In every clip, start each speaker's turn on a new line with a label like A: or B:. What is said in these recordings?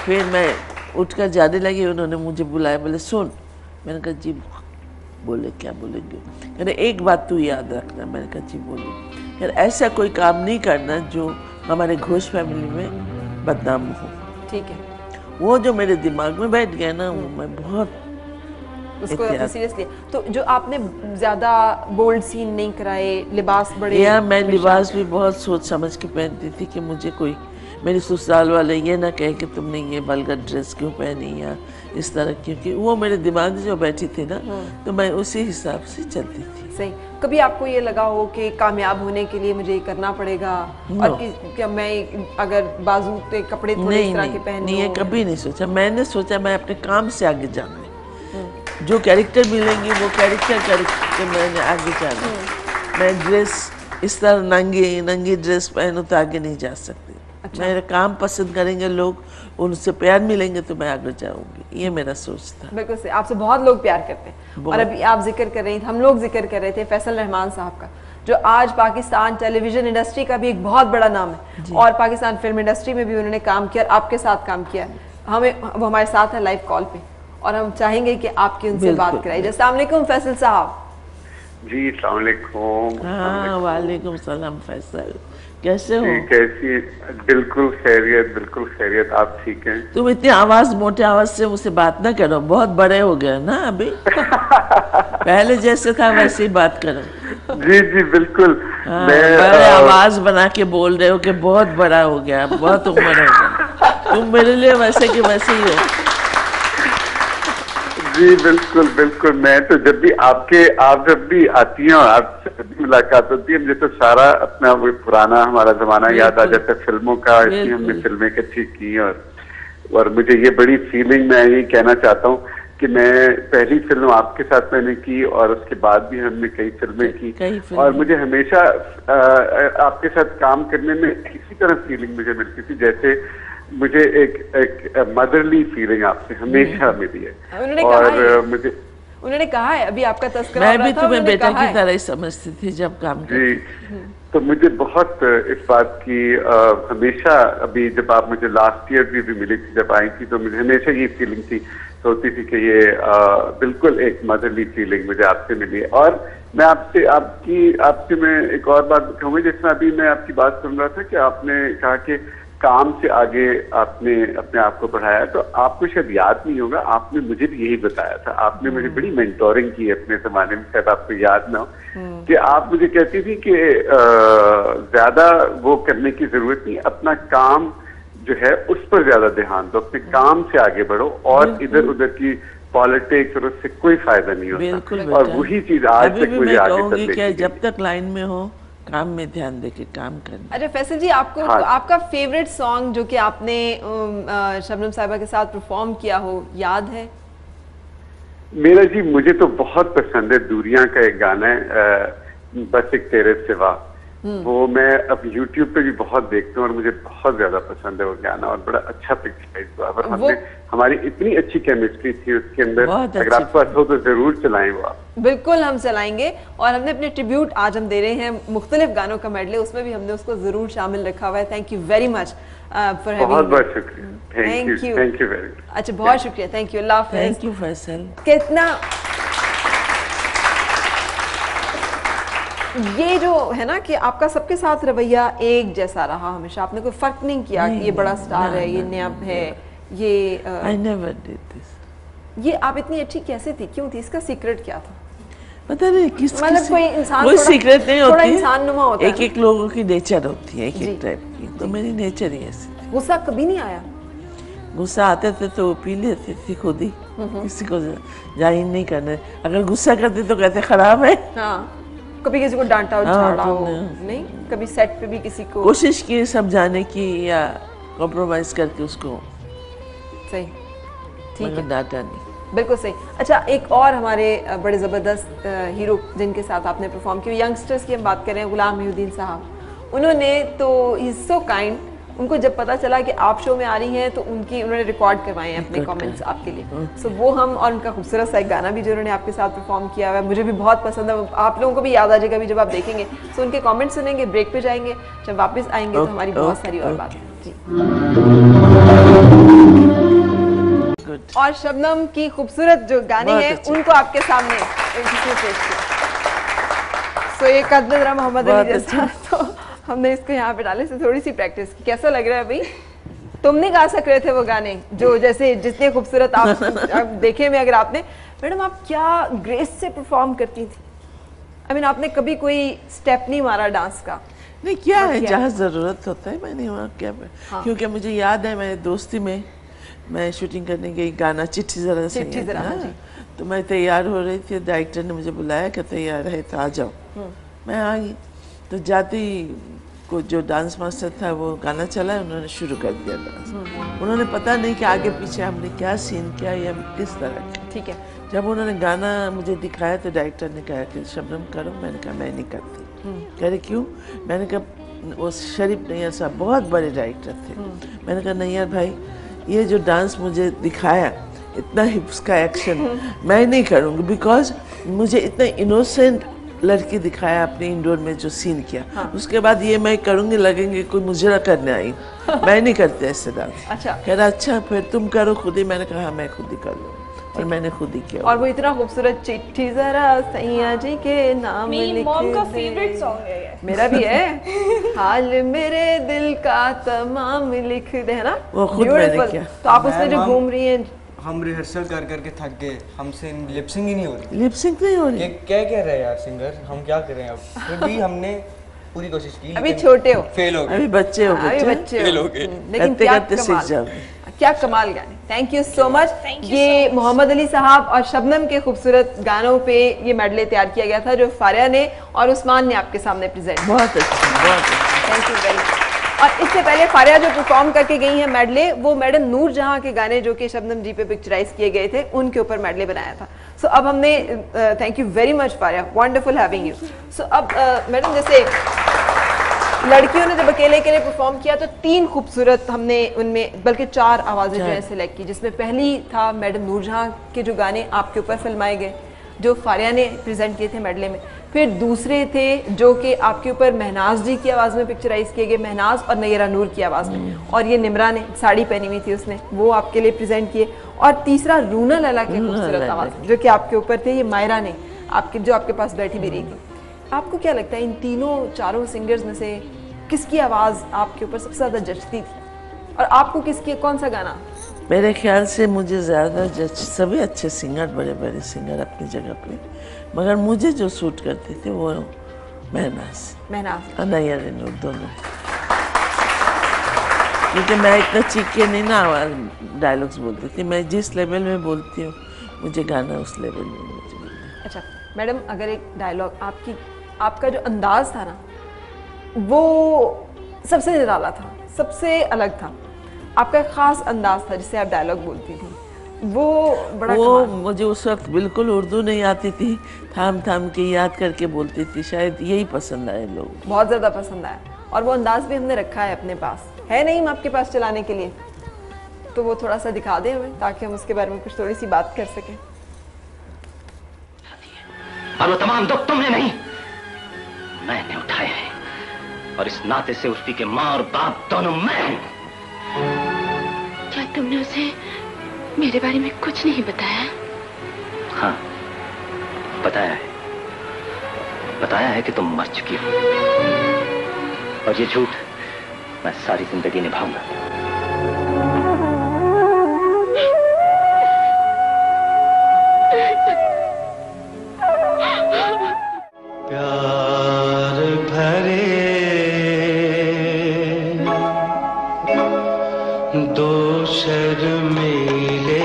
A: फिर मैं उठकर जाने लगी, उन्होंने मुझे बुलाया, बोले सुन। मैंने कहा जी। बोले क्या बोलेंगे? कहते एक बात तू याद रखना। मैंने कहा जी बोलिए। यार ऐसा कोई काम नहीं करना जो हमारे घोष फैमिली में बदनाम हो।
B: ठीक है।
A: वो जो मेरे दिमाग में बैठ गया ना, वो मैं बहुत
B: उसको आपने सीरियसली। तो जो आपने ज्यादा बोल्ड सीन नहीं कराए, लिबास बड़े,
A: या मैं लिबास भी बहुत सोच समझ के पहनती थी कि मुझे कोई मेरे ससुराल वाले ये ना कहे कि तुमने ये वल्गर ड्रेस क्यों पहनी या इस तरह, क्योंकि वो मेरे दिमाग में जो बैठी थी ना, तो मैं उसी हिसाब से चलती थी।
B: सही। कभी आपको ये लगा हो कि कामयाब होने के लिए मुझे ये करना पड़ेगा और कि क्या मैं अगर बाजू के कपड़े थोड़े इस तरह के पहन
A: नहीं, ये कभी नहीं सोचा। मैंने सोचा मैं अपने काम से आगे जाना है, जो कैरेक्टर मिलेंगी वो कैरेक्टर करके मैंने आगे जाना है। मैं ड्रेस इस तरह नंगी ड्रेस पहनूं तो आगे नहीं जा सकती। अच्छा। मेरा काम पसंद करेंगे लोग, उनसे प्यार मिलेंगे तो मैं आगे जाऊंगी, ये मेरा सोच था।
B: बिल्कुल सही। आपसे बहुत लोग प्यार करते हैं। और अभी आप जिक्र कर रही थी, हम लोग जिक्र कर रहे थे फैसल रहमान साहब का, जो आज पाकिस्तान टेलीविजन इंडस्ट्री का भी एक बहुत बड़ा नाम है और पाकिस्तान फिल्म इंडस्ट्री में भी उन्होंने काम किया, आपके साथ काम किया। वो हमारे साथ है लाइव कॉल पे और हम चाहेंगे कि आपकी उनसे बात कराइए। अस्सलाम वालेकुम फैसल साहब।
C: जी अस्सलाम वालेकुम।
A: हाँ वालेकुम सलाम फैसल, कैसे हो?
C: कैसी? बिल्कुल खैरियत। आप ठीक हैं?
A: तुम इतनी मोटे आवाज से मुझसे बात ना करो, बहुत बड़े हो गए ना अभी। पहले जैसे था वैसे ही बात करो।
C: जी बिल्कुल।
A: हाँ, बड़े आवाज बना के बोल रहे हो कि बहुत बड़ा हो गया, बहुत उम्र हो गया। तुम मेरे लिए वैसे के वैसे ही हो।
C: जी बिल्कुल। मैं तो आप जब भी आती हैं और आपसे जब भी मुलाकात होती है, मुझे तो सारा अपना वो पुराना हमारा जमाना याद आ जाता है फिल्मों का। इसलिए हमने फिल्में अच्छी की और मुझे ये बड़ी फीलिंग, मैं यही कहना चाहता हूँ कि मैं पहली फिल्म आपके साथ मैंने की और उसके बाद भी हमने कई फिल्में की और मुझे हमेशा आपके साथ काम करने में किसी तरह फीलिंग मुझे मिलती थी जैसे मुझे एक मदरली फीलिंग आपसे हमेशा मिली है। और
B: उन्होंने कहा है अभी आपका तस्करा
A: मैं भी तुम्हें बेटा की तरह ही समझती थी जब काम
C: जी। तो मुझे बहुत इस बात की हमेशा, अभी जब आप मुझे लास्ट ईयर भी मिली थी जब आई थी, तो मुझे हमेशा ये फीलिंग थी, होती थी कि ये बिल्कुल एक मदरली फीलिंग मुझे आपसे मिली है। और मैं आपसे मैं एक और बात कहूँगी, जिसमें अभी मैं आपकी बात सुन रहा था कि आपने कहा कि काम से आगे आपने अपने आप को बढ़ाया, तो आपको शायद याद नहीं होगा, आपने मुझे भी यही बताया था। आपने मुझे बड़ी मेंटोरिंग की है अपने जमाने में, शायद आपको याद ना हो कि आप मुझे कहती थी कि ज्यादा वो करने की जरूरत नहीं, अपना काम जो है उस पर ज्यादा ध्यान दो, अपने काम से आगे बढ़ो और इधर उधर की पॉलिटिक्स और उससे कोई फायदा नहीं होता। और वही चीज आज तक मुझे आगे तक लेके गई।
A: जब तक लाइन में हो काम में ध्यान देके काम करना।
B: अरे फैसल जी, आपको आपका फेवरेट सॉन्ग जो कि आपने शबनम साहिबा के साथ परफॉर्म किया हो, याद है?
C: मेरा जी, मुझे तो बहुत पसंद है, दूरियां का एक गाना है, बस एक तेरे सिवा। वो मैं अब YouTube पे भी बहुत देखता हूँ और मुझे बहुत ज्यादा पसंद है वो गाना और बड़ा अच्छा पिक्चराइज हुआ। और हमारी इतनी अच्छी केमिस्ट्री थी उसके अंदर, अगर आपको अच्छा हो तो जरूर चलाएं वो आप।
B: बिल्कुल हम चलाएंगे। और हमने अपने ट्रिब्यूट आज हम दे रहे हैं मुख्तलिफ गानों का मेडले, उसमें भी हमने उसको जरूर शामिल रखा हुआ है। Thank you very much for having.
C: बहुत शुक्रिया। Thank you very much.
B: अच्छा, बहुत शुक्रिया। Thank you. अल्लाह हाफिज़।
A: Thank you Faisal.
B: कितना ये जो है ना कि आपका सबके साथ रवैया एक जैसा रहा हमेशा, आपने कोई फर्क नहीं किया कि ये बड़ा स्टार है, ये नया है, ये
A: I never did this.
B: ये आप इतनी अच्छी कैसे थी, क्यों थी, इसका सीक्रेट क्या था?
A: पता नहीं किस
B: मतलब कोई इंसान
A: कोई सीक्रेट नहीं होती,
B: इंसान नुमा होता है।
A: एक लोगों की नेचर होती है, एक टाइप की। तो मेरी नेचर ही ऐसी थी।
B: गुस्सा कभी नहीं आया?
A: गुस्सा आते थे तो वो पी लेते थे खुद ही, किसी को जाहिर नहीं करने। अगर गुस्सा करते तो कहते खराब है।
B: हाँ, कभी किसी को डांटा हो, झाड़ा हो? नहीं, कभी सेट पे भी किसी को
A: कोशिश की समझाने की या कॉम्प्रोमाइज करके उसको।
B: सही, ठीक है,
A: डांटा नहीं।
B: बिल्कुल सही। अच्छा, एक और हमारे बड़े ज़बरदस्त हीरो जिनके साथ आपने परफॉर्म किया, यंगस्टर्स की हम बात कर रहे हैं, गुलाम मोहिउद्दीन साहब। उन्होंने तो ही इज सो काइंड, उनको जब पता चला कि आप शो में आ रही हैं तो उन्होंने रिकॉर्ड करवाए हैं अपने कमेंट्स आपके लिए। सो वो हम, और उनका खूबसूरत सा एक गाना भी जो उन्होंने आपके साथ परफॉर्म किया हुआ है, मुझे भी बहुत पसंद है, आप लोगों को भी याद आ जाएगा भी जब आप देखेंगे। सो उनके कमेंट्स सुनेंगे, ब्रेक पे जाएंगे, जब वापस आएंगे तो हमारी बहुत सारी और बात है जी। और शबनम की खूबसूरत जो गाने
A: बहुत
B: हैं
A: अच्छे।
B: उनको आपके सामने किसने पेश किया। सो ये कदरा मोहम्मद
A: बहुत
B: अली जैसा, तो हमने इसको यहाँ पे डाले, से थोड़ी सी प्रैक्टिस की। कैसा लग रहा है भाई? तुम नहीं गा सक रहे थे वो गाने जो जैसे जितने खूबसूरत आप देखे में, अगर आपने मैडम आप क्या ग्रेस से परफॉर्म करती थी। आई मीन आपने कभी कोई स्टेप नहीं मारा डांस का?
A: नहीं, क्या है,
B: क्या?
A: जहाँ ज़रूरत होता है मैंने वहाँ क्या।
B: हाँ।
A: क्योंकि मुझे याद है मेरे दोस्ती में मैं शूटिंग करने गई, गाना चिट्ठी ज़रा से
B: चिट्ठी ज़रा, हाँ जी।
A: तो मैं तैयार हो रही थी, डायरेक्टर ने मुझे बुलाया कि तैयार है तो आ जाओ। मैं आ गई तो जाते ही को जो डांस मास्टर था वो गाना चला, उन्होंने शुरू कर दिया डांस। उन्होंने पता नहीं कि आगे पीछे हमने क्या सीन किया या किस तरह का।
B: ठीक है।
A: जब उन्होंने गाना मुझे दिखाया तो डायरेक्टर ने कहा कि शबनम करो। मैंने कहा मैं नहीं करती। कह रहे क्यों? मैंने कहा वो शरीफ नैयर साहब बहुत बड़े डायरेक्टर थे। मैंने कहा नैयर भाई ये जो डांस मुझे दिखाया, इतना हिप्स का एक्शन मैं नहीं करूँगी, बिकॉज मुझे इतना इनोसेंट लड़की दिखाया आपने इंडोर में जो सीन किया। हाँ। उसके बाद ये मैं करूँगी लगेंगे कोई मुजरा करने आई। मैं नहीं करती ऐसे डांस।
B: अच्छा।
A: कह रहा अच्छा फिर तुम करो खुद ही। मैंने कहा हाँ मैं खुद ही कर लूँ, और मैंने खुद ही किया।
B: और वो इतना खूबसूरत चिट्ठी जरा सैया जी के नाम
D: मेरी
B: लिख
D: मॉम का
B: दे।
D: फेवरेट सॉन्ग है ये।
B: मेरा भी है। हाल मेरे दिल का तमाम लिख दे, है ना?
A: वो खुद मैंने
B: Beautiful।
A: किया।
B: तो आप उसमें जो
E: मैम,
B: घूम रही हैं,
E: हम रिहर्सल कर करके थक गए, हमसे लिपसिंग ही नहीं हो रही।
A: लिपसिंग नहीं हो रही।
E: ये क्या कह रहे हैं यार सिंगर, हम क्या करें अब। फिर भी हमने पूरी कोशिश की,
B: अभी
E: लेकिन
B: छोटे हो,
E: फेल हो गए।
A: अभी बच्चे हो
B: अभी
A: बच्चे,
B: बच्चे
E: फेल
B: हो।
E: हो गए।
B: लेकिन
A: करते
B: क्या
A: करते सीख
B: कमाल,
A: जाओगे।
B: क्या कमाल गाने। Thank you so much.
D: Thank you
B: ये
D: so much.
B: मोहम्मद अली साहब और शबनम के खूबसूरत गानों पे ये मेडले तैयार किया गया था जो फारिया ने और उस्मान ने आपके सामने प्रेजेंट।
A: बहुत अच्छा, बहुत अच्छा।
B: Thank you very much. और इससे पहले फारिया जो परफॉर्म करके गई हैं मेडले, वो मैडम नूर जहां के गाने जो कि शबनम जी पे पिक्चराइज किए गए थे उनके ऊपर मेडले बनाया था। सो अब हमने thank you very much Faria, wonderful having you. So अब मैडम जैसे लड़कियों ने जब अकेले अकेले परफॉर्म किया तो 3 खूबसूरत हमने उनमें बल्कि 4 आवाज़ें जो है सिलेक्ट की, जिसमें पहली था मैडम नूरजहां के जो गाने आपके ऊपर फिल्माए गए जो फारिया ने प्रेजेंट किए थे मेडले में। फिर दूसरे थे जो कि आपके ऊपर महनाज जी की आवाज़ में पिक्चराइज किए गए, महनाज और नैरा नूर की आवाज़ में, और ये निमरा ने साड़ी पहनी हुई थी उसने, वो आपके लिए प्रेजेंट किए। और तीसरा रूना लैला के खूबसूरत आवाज़ जो कि आपके ऊपर थे, ये मायरा ने आपके जो आपके पास बैठी भी रही थी। आपको क्या लगता है इन तीनों 4 सिंगर्स में से किसकी आवाज़ आपके ऊपर सबसे ज़्यादा जचती थी, और आपको किसकी कौन सा गाना?
A: मेरे ख्याल से मुझे ज़्यादा सभी अच्छे सिंगर, बड़े बड़े सिंगर अपनी जगह पे, मगर मुझे जो सूट करते थे वो महनाज और नैयर नूर दोनों। क्योंकि मैं इतना चीख के नहीं ना डायलॉग्स बोलती थी, मैं जिस लेवल में बोलती हूँ मुझे गाना उस लेवल में मुझे मिलता है।
B: अच्छा मैडम, अगर एक डायलॉग आपका जो अंदाज था ना वो सबसे निराला था, सबसे अलग था, आपका एक खास अंदाज था जिससे आप डायलॉग बोलती थी, वो बड़ा
A: वो
B: कमाल।
A: मुझे उस वक्त बिल्कुल उर्दू नहीं आती थी, थाम थाम के याद करके बोलती थी, शायद यही पसंद आए लोग।
B: बहुत ज़्यादा पसंद आया, और वो अंदाज भी हमने रखा है अपने पास, है नहीं आपके पास चलाने के लिए, तो वो थोड़ा सा दिखा दें हमें ताकि हम उसके बारे में कुछ थोड़ी सी बात कर सकें।
F: और वो तमाम दुख तुमने नहीं, मैंने उठाए हैं, और इस नाते से उसकी के माँ और बाप दोनों मैं हूं।
G: क्या तुमने उसे मेरे बारे में कुछ नहीं बताया?
F: हाँ, बताया है कि तुम मर चुकी हो, और ये झूठ मैं सारी जिंदगी निभाऊंगा।
H: प्यार भरे दो शर्मीले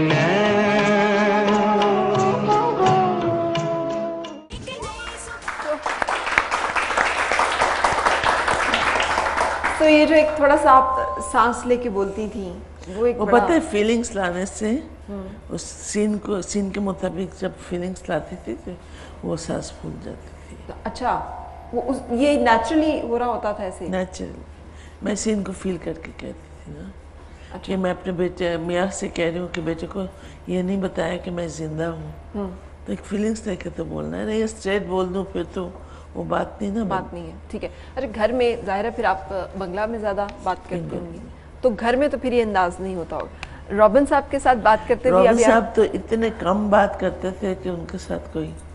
B: तो ये जो एक थोड़ा सा आप सांस लेके बोलती थी वो
A: पता है फीलिंग्स लाने से उस सीन के मुताबिक जब फीलिंग्स लाती थी तो वो सांस फूल जाती थी।
B: अच्छा, ये नेचुरली हो रहा होता था ऐसे?
A: नेचुरल, मैं सीन को फील करके कहती थी ना।
B: अच्छा।
A: कि मैं अपने बेटे मियाँ से कह रही हूँ कि बेटे को ये नहीं बताया कि मैं जिंदा हूँ, तो एक फीलिंग्स लेके तो बोलना है ना, ये स्ट्रेट बोल दूँ फिर तो वो बात नहीं ना,
B: बात नहीं है। ठीक है। अच्छा, घर में जाहिर है फिर आप बंगला में ज़्यादा बात करती होंगी, तो घर में तो फिर ये अंदाज नहीं होता होगा। रॉबिन साहब के साथ बात करते भी
A: रॉबिन
B: अभी
A: साहब तो इतने कम बात करते थे कि उनके साथ कोई